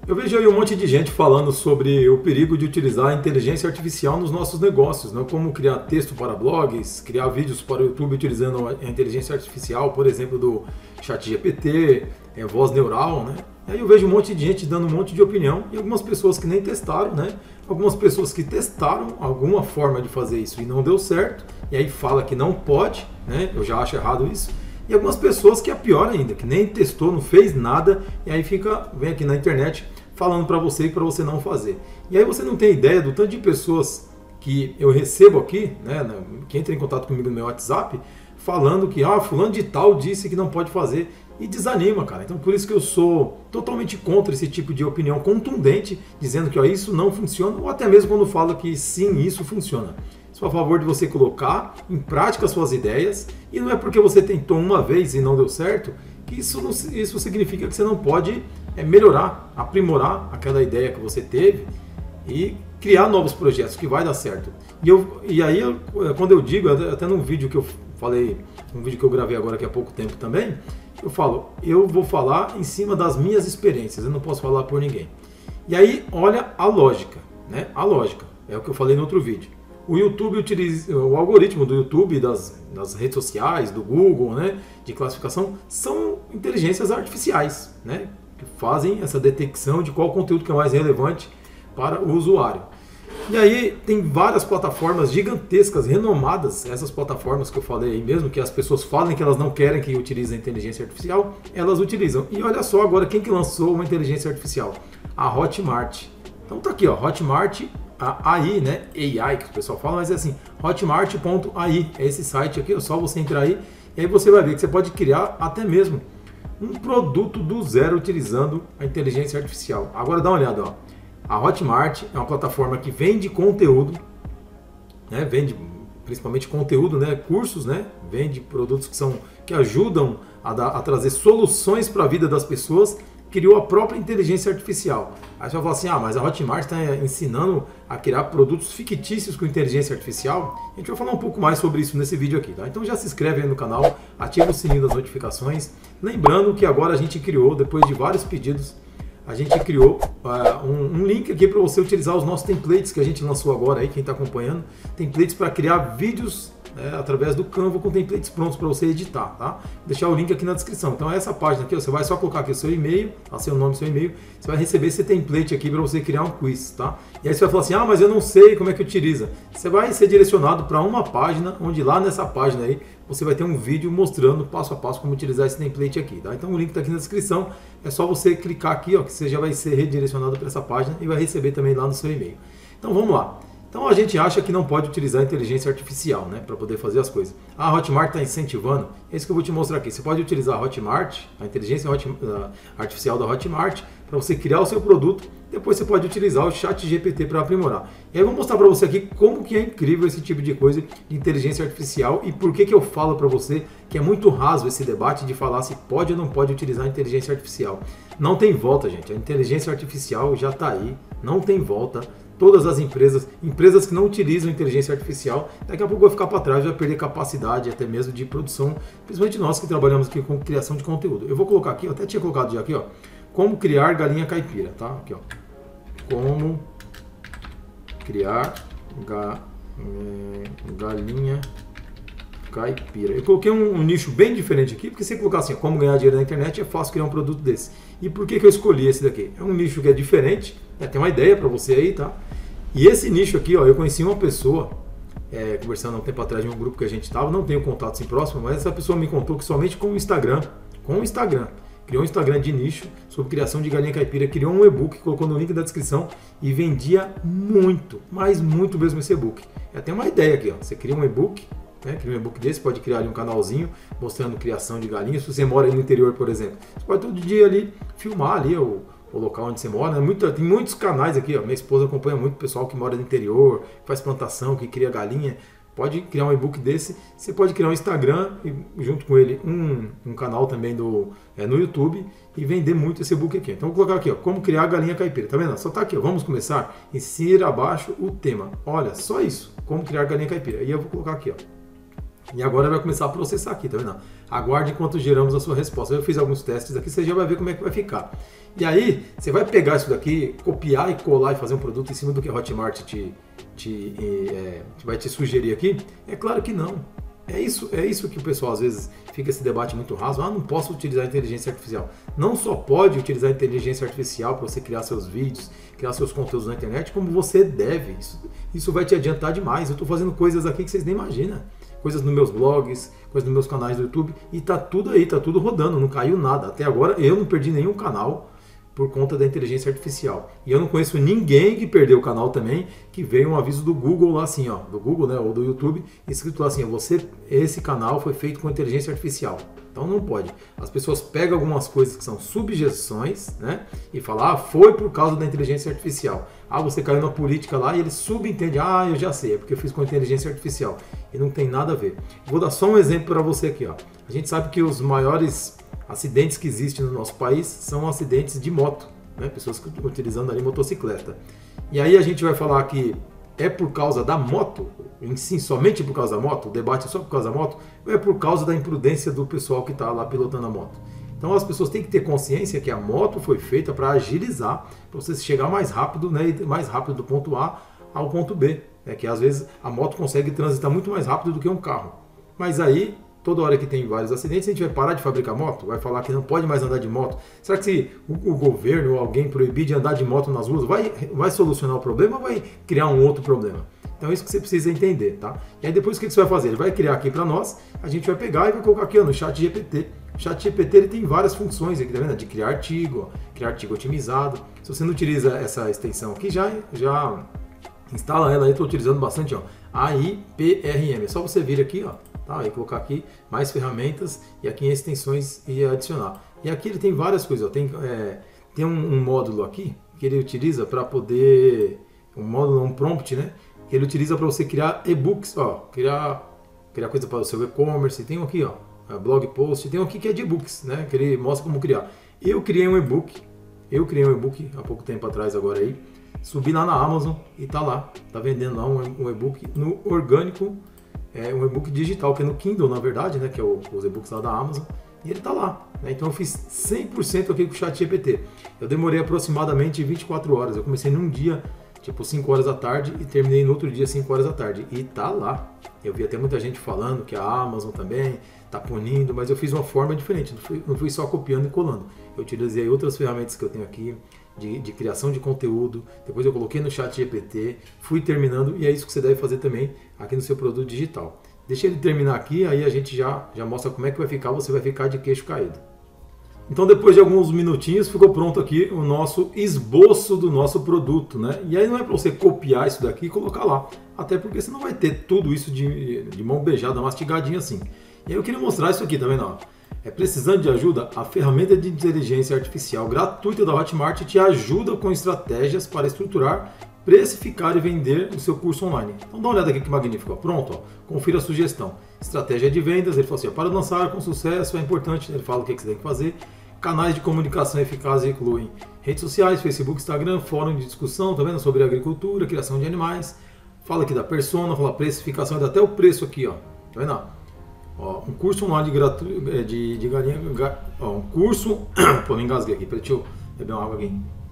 Eu vejo aí um monte de gente falando sobre o perigo de utilizar a inteligência artificial nos nossos negócios, né? Como criar texto para blogs, criar vídeos para o YouTube utilizando a inteligência artificial, por exemplo, do ChatGPT, voz neural, né? Aí eu vejo um monte de gente dando um monte de opinião e algumas pessoas que nem testaram, né? Algumas pessoas que testaram alguma forma de fazer isso e não deu certo, e aí fala que não pode, né? Eu já acho errado isso. E algumas pessoas que é pior ainda, que nem testou, não fez nada, e aí vem aqui na internet falando para você e para você não fazer. E aí você não tem ideia do tanto de pessoas que eu recebo aqui, né, que entra em contato comigo no meu WhatsApp, falando que fulano de tal disse que não pode fazer, e desanima, cara. Então por isso que eu sou totalmente contra esse tipo de opinião contundente, dizendo que isso não funciona, ou até mesmo quando fala que sim, isso funciona. Sou a favor de você colocar em prática as suas ideias, e não é porque você tentou uma vez e não deu certo, que isso significa que você não pode melhorar, aprimorar aquela ideia que você teve e criar novos projetos que vai dar certo. E aí, quando eu digo, até num vídeo que eu falei, um vídeo que eu gravei agora aqui há pouco tempo também, eu vou falar em cima das minhas experiências, eu não posso falar por ninguém. E aí, olha a lógica, né? A lógica, é o que eu falei no outro vídeo. O YouTube utiliza, o algoritmo do YouTube, das redes sociais, do Google, né, de classificação, são inteligências artificiais, né, que fazem essa detecção de qual conteúdo que é mais relevante para o usuário. E aí tem várias plataformas gigantescas, renomadas, essas plataformas que eu falei aí mesmo, que as pessoas falam que elas não querem que utilize a inteligência artificial, elas utilizam. E olha só agora quem que lançou uma inteligência artificial? A Hotmart. Então tá aqui, ó, Hotmart AI, né? AI que o pessoal fala, mas é assim, hotmart.ai, é esse site aqui, é só você entrar aí e aí você vai ver que você pode criar até mesmo um produto do zero utilizando a inteligência artificial. Agora dá uma olhada, ó. A Hotmart é uma plataforma que vende conteúdo, né? Vende principalmente conteúdo, né? Cursos, né? Vende produtos que ajudam a trazer soluções para a vida das pessoas. Criou a própria inteligência artificial. Aí você vai falar assim, mas a Hotmart está ensinando a criar produtos fictícios com inteligência artificial. A gente vai falar um pouco mais sobre isso nesse vídeo aqui, tá? Então já se inscreve aí no canal, ativa o sininho das notificações. Lembrando que agora a gente criou, depois de vários pedidos, a gente criou um link aqui para você utilizar os nossos templates que a gente lançou agora aí, quem está acompanhando. Templates para criar vídeos através do Canva com templates prontos para você editar, tá? Vou deixar o link aqui na descrição. Então essa página aqui, você vai só colocar aqui o seu e-mail, seu nome, seu e-mail, você vai receber esse template aqui para você criar um quiz, tá? E aí você vai falar assim, mas eu não sei como é que utiliza. Você vai ser direcionado para uma página, onde lá nessa página aí, você vai ter um vídeo mostrando passo a passo como utilizar esse template aqui, tá? Então o link está aqui na descrição, é só você clicar aqui, ó, que você já vai ser redirecionado para essa página e vai receber também lá no seu e-mail. Então vamos lá. Então a gente acha que não pode utilizar a inteligência artificial, né, para poder fazer as coisas. A Hotmart está incentivando, é isso que eu vou te mostrar aqui. Você pode utilizar a Hotmart, a inteligência artificial da Hotmart, para você criar o seu produto. Depois você pode utilizar o ChatGPT para aprimorar. E aí eu vou mostrar para você aqui como que é incrível esse tipo de coisa de inteligência artificial e por que eu falo para você que é muito raso esse debate de falar se pode ou não pode utilizar a inteligência artificial. Não tem volta, gente. A inteligência artificial já está aí, não tem volta. Todas as empresas que não utilizam inteligência artificial, daqui a pouco vai ficar para trás, vai perder capacidade até mesmo de produção, principalmente nós que trabalhamos aqui com criação de conteúdo. Eu vou colocar aqui, eu até tinha colocado já aqui, ó, como criar galinha caipira, tá? Aqui, ó. Como criar galinha caipira. Eu coloquei um nicho bem diferente aqui, porque se você colocar assim, como ganhar dinheiro na internet, é fácil criar um produto desse. E por que eu escolhi esse daqui? É um nicho que é diferente, tem uma ideia para você aí, tá? E esse nicho aqui, ó, eu conheci uma pessoa, conversando há um tempo atrás em um grupo que a gente estava, não tenho contato assim próximo, mas essa pessoa me contou que somente com o Instagram, criou um Instagram de nicho sobre criação de galinha caipira, criou um e-book, colocou no link da descrição e vendia muito, mas muito mesmo esse e-book. Tem uma ideia aqui, ó, você cria um e-book, cria um e-book desse, pode criar ali um canalzinho mostrando criação de galinhas. Se você mora aí no interior, por exemplo, você pode todo dia ali filmar ali o local onde você mora, né? Tem muitos canais aqui, ó. Minha esposa acompanha muito pessoal que mora no interior, que faz plantação, que cria galinha. Pode criar um e-book desse, você pode criar um Instagram e junto com ele um canal também no YouTube e vender muito esse e-book aqui. Então vou colocar aqui, ó, como criar galinha caipira, tá vendo? Só tá aqui, ó, vamos começar, insira abaixo o tema. Olha, só isso, como criar galinha caipira. E eu vou colocar aqui, ó. E agora vai começar a processar aqui, tá vendo? Aguarde enquanto geramos a sua resposta. Eu fiz alguns testes aqui, você já vai ver como é que vai ficar. E aí, você vai pegar isso daqui, copiar e colar e fazer um produto em cima do que a Hotmart vai te sugerir aqui? É claro que não. É isso que o pessoal às vezes fica esse debate muito raso. Não posso utilizar a inteligência artificial. Não só pode utilizar a inteligência artificial para você criar seus vídeos, criar seus conteúdos na internet, como você deve. Isso vai te adiantar demais. Eu estou fazendo coisas aqui que vocês nem imaginam. Coisas nos meus blogs, coisas nos meus canais do YouTube. E tá tudo aí, tá tudo rodando, não caiu nada. Até agora eu não perdi nenhum canal por conta da inteligência artificial. E eu não conheço ninguém que perdeu o canal também, que veio um aviso do Google lá assim, ó, do Google, né, ou do YouTube, escrito lá assim, esse canal foi feito com inteligência artificial. Então não pode. As pessoas pegam algumas coisas que são subjeções, né, e falam, foi por causa da inteligência artificial. Você caiu na política lá e eles subentendem, eu já sei, é porque eu fiz com inteligência artificial. E não tem nada a ver. Vou dar só um exemplo para você aqui, ó. A gente sabe que os maiores acidentes que existem no nosso país são acidentes de moto, né? Pessoas utilizando ali motocicleta. E aí a gente vai falar que é por causa da moto, em si, somente por causa da moto, o debate é só por causa da moto, ou é por causa da imprudência do pessoal que está lá pilotando a moto? Então as pessoas têm que ter consciência que a moto foi feita para agilizar, para você chegar mais rápido, né? Mais rápido do ponto A ao ponto B. Que às vezes a moto consegue transitar muito mais rápido do que um carro. Mas aí, toda hora que tem vários acidentes, a gente vai parar de fabricar moto? Vai falar que não pode mais andar de moto? Será que se o governo ou alguém proibir de andar de moto nas ruas, vai solucionar o problema ou vai criar um outro problema? Então é isso que você precisa entender, tá? E aí depois o que você vai fazer? Ele vai criar aqui para nós, a gente vai pegar e vai colocar aqui no ChatGPT. O ChatGPT ele tem várias funções aqui, tá vendo? De criar artigo otimizado. Se você não utiliza essa extensão aqui, já instala ela aí, estou utilizando bastante, ó, AIPRM. É só você vir aqui, ó, tá? E colocar aqui mais ferramentas e aqui em extensões e adicionar. E aqui ele tem várias coisas, ó. Tem um módulo aqui que ele utiliza para poder, um prompt, né? Que ele utiliza para você criar e-books, ó, criar coisa para o seu e-commerce. Tem aqui, ó, blog post, tem aqui que é de e-books, né? Que ele mostra como criar. Eu criei um e-book há pouco tempo atrás agora aí. Subi lá na Amazon e tá lá, tá vendendo lá um e-book no orgânico, um e-book digital, que é no Kindle, na verdade, né, que é os e-books lá da Amazon, e ele tá lá, né? Então eu fiz 100% aqui com o ChatGPT. Eu demorei aproximadamente 24 horas, eu comecei num dia, tipo 5 horas da tarde, e terminei no outro dia 5 horas da tarde, e tá lá. Eu vi até muita gente falando que a Amazon também tá punindo, mas eu fiz uma forma diferente, não fui só copiando e colando. Eu utilizei outras ferramentas que eu tenho aqui, de criação de conteúdo, depois eu coloquei no ChatGPT, fui terminando, e é isso que você deve fazer também aqui no seu produto digital. Deixa ele terminar aqui, aí a gente já mostra como é que vai ficar, você vai ficar de queixo caído. Então depois de alguns minutinhos ficou pronto aqui o nosso esboço do nosso produto, né? E aí não é para você copiar isso daqui e colocar lá, até porque você não vai ter tudo isso de mão beijada, mastigadinho assim. E aí eu queria mostrar isso aqui, tá vendo? Ó? Precisando de ajuda? A ferramenta de inteligência artificial gratuita da Hotmart te ajuda com estratégias para estruturar, precificar e vender o seu curso online. Então dá uma olhada aqui que magnífico. Ó. Pronto, ó. Confira a sugestão. Estratégia de vendas, ele fala assim, ó, para lançar com sucesso é importante, ele fala o que você tem que fazer. Canais de comunicação eficazes incluem redes sociais, Facebook, Instagram, fórum de discussão, tá vendo? Sobre agricultura, criação de animais. Fala aqui da persona, fala precificação, dá até o preço aqui, ó. Tá vendo? Ó, um curso online gratuito de galinha. Ó, um curso. Pô, me engasguei aqui. Deixa eu beber uma água aqui.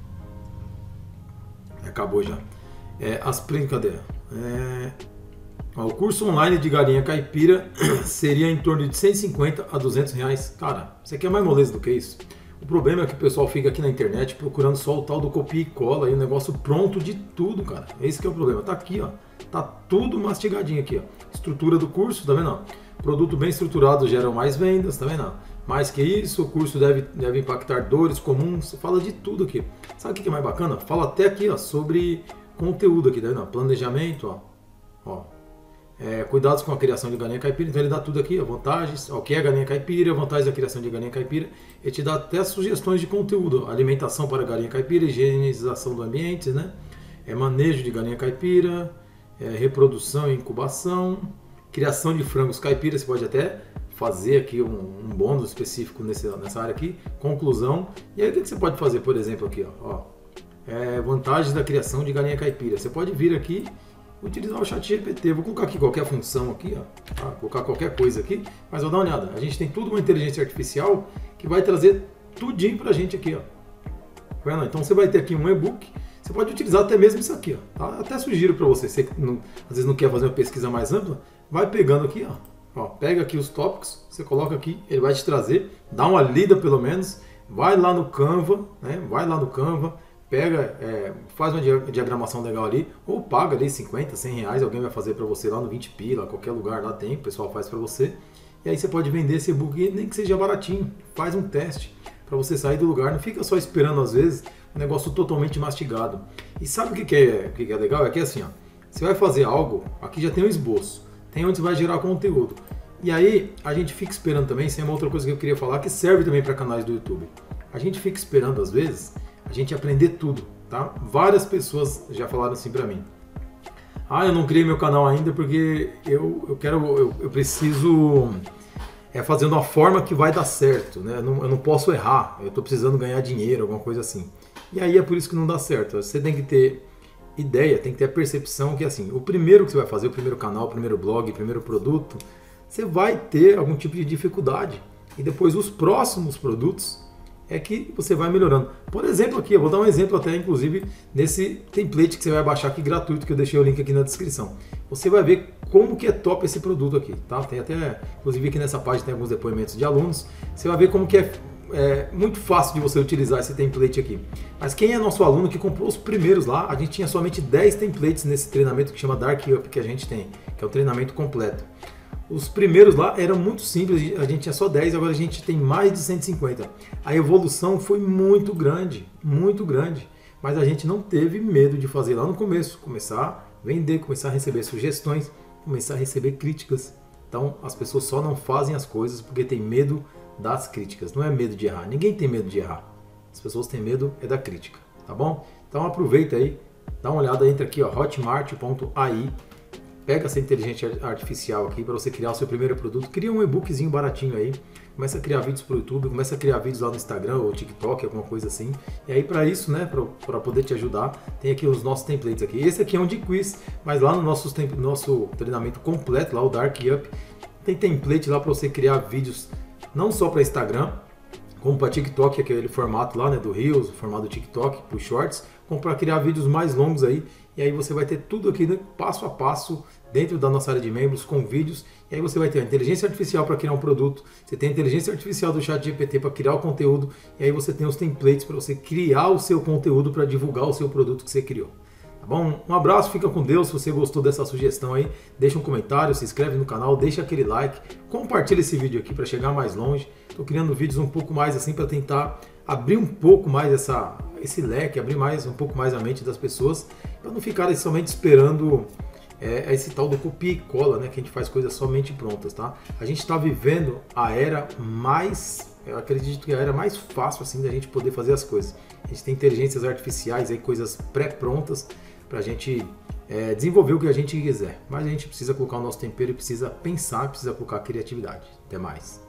Acabou já. Cadê? Ó, o curso online de galinha caipira seria em torno de 150 a 200 reais. Cara, isso aqui é mais moleza do que isso. O problema é que o pessoal fica aqui na internet procurando só o tal do copia e cola e o negócio pronto de tudo, cara. Esse que é o problema. Tá aqui, ó. Tá tudo mastigadinho aqui, ó. Estrutura do curso, tá vendo? Produto bem estruturado gera mais vendas, tá vendo? Mais que isso, o curso deve impactar dores comuns, fala de tudo aqui. Sabe o que é mais bacana? Fala até aqui, ó, sobre conteúdo aqui, tá vendo? Planejamento, ó. Cuidados com a criação de galinha caipira, então ele dá tudo aqui, ó, vantagens, ó, o que é galinha caipira, vantagens da criação de galinha caipira, ele te dá até sugestões de conteúdo, alimentação para galinha caipira, higienização do ambiente, né? Manejo de galinha caipira, reprodução e incubação, criação de frangos caipira, você pode até fazer aqui um bônus específico nessa área aqui, conclusão. E aí o que você pode fazer, por exemplo, aqui, ó, vantagens da criação de galinha caipira. Você pode vir aqui utilizar o ChatGPT. Vou colocar aqui qualquer função aqui, ó, tá? Colocar qualquer coisa aqui, mas vou dar uma olhada. A gente tem tudo uma inteligência artificial que vai trazer tudinho pra gente aqui, ó. Tá vendo? Então você vai ter aqui um e-book, você pode utilizar até mesmo isso aqui, ó, tá? Até sugiro para você, às vezes não quer fazer uma pesquisa mais ampla, vai pegando aqui, ó, pega aqui os tópicos, você coloca aqui, ele vai te trazer, dá uma lida pelo menos, vai lá no Canva, né? Vai lá no Canva, pega, faz uma diagramação legal ali, ou paga ali 50, 100 reais, alguém vai fazer para você lá no 20 pila, qualquer lugar lá tem, o pessoal faz para você, e aí você pode vender esse e-book, nem que seja baratinho, faz um teste para você sair do lugar, não fica só esperando às vezes um negócio totalmente mastigado. E sabe o que é legal? É que assim, ó, você vai fazer algo, aqui já tem um esboço, tem onde você vai gerar conteúdo. E aí a gente fica esperando também, isso é uma outra coisa que eu queria falar, que serve também para canais do YouTube. A gente fica esperando às vezes a gente aprender tudo, tá? Várias pessoas já falaram assim para mim. Eu não criei meu canal ainda porque eu preciso fazer uma forma que vai dar certo, né? Eu não posso errar, eu estou precisando ganhar dinheiro, alguma coisa assim. E aí é por isso que não dá certo. Você tem que ter ideia, tem que ter a percepção que assim, o primeiro que você vai fazer, o primeiro canal, o primeiro blog, o primeiro produto, você vai ter algum tipo de dificuldade. E depois os próximos produtos é que você vai melhorando. Por exemplo aqui, eu vou dar um exemplo até inclusive nesse template que você vai baixar aqui gratuito, que eu deixei o link aqui na descrição. Você vai ver como que é top esse produto aqui, tá? Tem até, inclusive aqui nessa página tem alguns depoimentos de alunos, você vai ver como que é muito fácil de você utilizar esse template aqui. Mas quem é nosso aluno que comprou os primeiros lá, a gente tinha somente 10 templates nesse treinamento que chama Dark Up, que a gente tem, que é o treinamento completo. Os primeiros lá eram muito simples, a gente tinha só 10, agora a gente tem mais de 150. A evolução foi muito grande, mas a gente não teve medo de fazer lá no começo, começar a vender, começar a receber sugestões, começar a receber críticas. Então as pessoas só não fazem as coisas porque tem medo das críticas, não é medo de errar, ninguém tem medo de errar. As pessoas têm medo da crítica, tá bom? Então aproveita aí, dá uma olhada, entra aqui, ó, hotmart.ai. Pega essa inteligência artificial aqui para você criar o seu primeiro produto, cria um e-bookzinho baratinho aí, começa a criar vídeos para o YouTube, começa a criar vídeos lá no Instagram ou TikTok, alguma coisa assim. E aí para isso, né, para poder te ajudar, tem aqui os nossos templates aqui. Esse aqui é um de quiz, mas lá no nosso treinamento completo, lá o Dark Up, tem template lá para você criar vídeos não só para Instagram, como para TikTok, aquele formato lá, né, do Reels, o formato do TikTok, para os Shorts, como para criar vídeos mais longos aí. E aí você vai ter tudo aqui, né, passo a passo dentro da nossa área de membros com vídeos. E aí você vai ter a inteligência artificial para criar um produto, você tem a inteligência artificial do ChatGPT para criar o conteúdo, e aí você tem os templates para você criar o seu conteúdo para divulgar o seu produto que você criou. Tá bom? Um abraço, fica com Deus. Se você gostou dessa sugestão aí, deixa um comentário, se inscreve no canal, deixa aquele like, compartilha esse vídeo aqui para chegar mais longe. Estou criando vídeos um pouco mais assim para tentar abrir um pouco mais esse leque, abrir um pouco mais a mente das pessoas, para não ficarem somente esperando esse tal do copia e cola, né, que a gente faz coisas somente prontas, tá? A gente está vivendo a era mais, eu acredito que é a era mais fácil assim da gente poder fazer as coisas. A gente tem inteligências artificiais aí, coisas pré-prontas para a gente desenvolver o que a gente quiser, mas a gente precisa colocar o nosso tempero e precisa pensar, precisa colocar criatividade. Até mais.